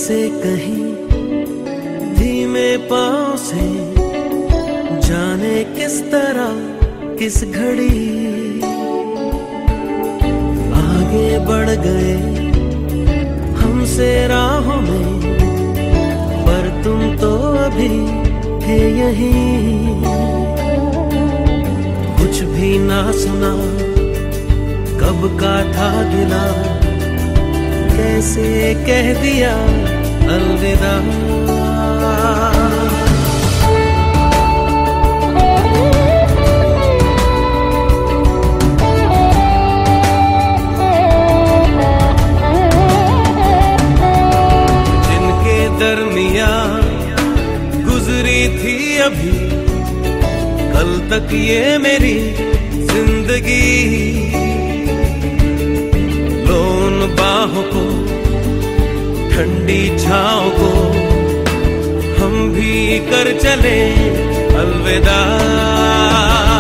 से कहीं धीमे पांव से, जाने किस तरह किस घड़ी आगे बढ़ गए हमसे राहों में, पर तुम तो अभी थे यहीं। कुछ भी ना सुना, कब का था गिला, कैसे कह दिया अलविदा। जिनके दरमिया गुजरी थी अभी कल तक ये मेरी जिंदगी, लो उन बाहों को, ठंडी छाँव को, हम भी कर चले अलविदा।